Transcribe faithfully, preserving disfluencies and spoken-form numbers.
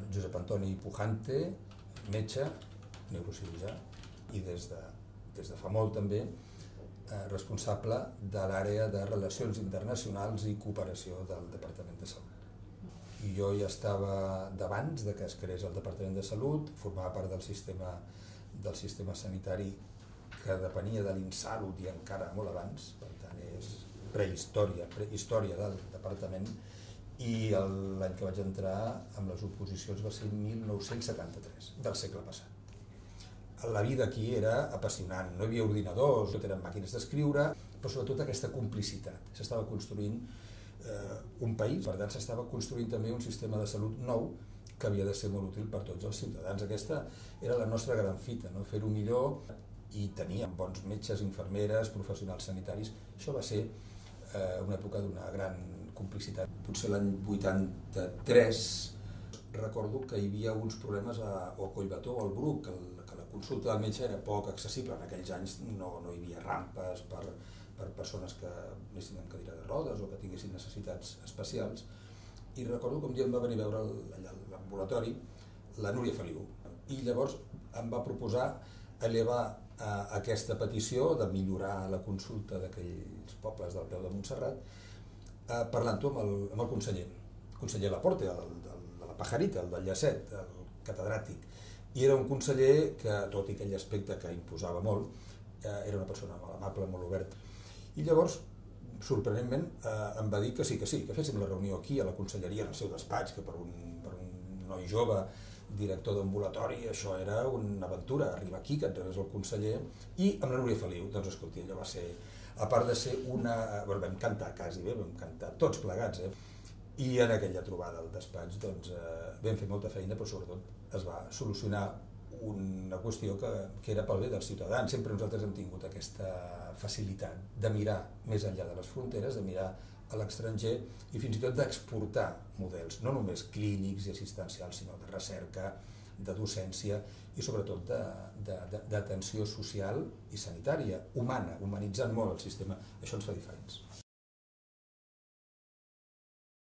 Josep Antoni Pujante, metge, neurocirurgià, i des de, des de fa molt també eh, responsable de l'àrea de Relacions Internacionals i Cooperació del Departament de Salut. I jo ja estava d'abans de que es creés el Departament de Salut, formava part del sistema, del sistema sanitari que depenia de l'Insalut i encara molt abans, per tant és prehistòria, prehistòria del departament, i l'any que vaig entrar amb les oposicions va ser mil nou-cents setanta-tres, del segle passat. La vida aquí era apassionant, no hi havia ordinadors, tot eren màquines d'escriure, però sobretot aquesta complicitat. S'estava construint eh, un país, per tant s'estava construint també un sistema de salut nou que havia de ser molt útil per tots els ciutadans. Aquesta era la nostra gran fita, no? Fer-ho millor, i teníem bons metges, infermeres, professionals sanitaris. Això va ser eh, una època d'una gran complicitat. Potser l'any vuitanta-tres recordo que hi havia uns problemes a, a Collbató o al Bruc, que, el, que la consulta del metge era poc accessible. En aquells anys no, no hi havia rampes per, per persones que anessin amb cadira de rodes o que tinguessin necessitats especials. I recordo que un dia em va venir a veure allà a l'ambulatori la Núria Feliu. I llavors em va proposar elevar eh, aquesta petició de millorar la consulta d'aquells pobles del peu de Montserrat eh, parlant-ho amb, el, amb el conseller, el conseller Laporte, el, el, de la Pajarita, el del Llacet, el catedràtic. I era un conseller que, tot i aquell aspecte que imposava molt, eh, era una persona molt amable, molt oberta. I llavors, sorprenentment, eh, em va dir que sí, que sí, que féssim la reunió aquí a la conselleria, en el seu despatx, que per un, per un noi jove, director d'ambulatori, això era una aventura, arribar aquí, que et rebés el conseller, i amb la Núria Feliu, doncs escolti, allò va ser, a part de ser una... Bueno, vam cantar quasi bé, vam cantar tots plegats, eh? I en aquella trobada al despatx, doncs, eh, vam fer molta feina, però sobretot es va solucionar una qüestió que, que era pel bé dels ciutadans. Sempre nosaltres hem tingut aquesta facilitat de mirar més enllà de les fronteres, de mirar a l'estranger i fins i tot d'exportar models, no només clínics i assistencials, sinó de recerca, de docència i sobretot d'atenció social i sanitària, humana, humanitzant molt el sistema. Això ens fa diferents.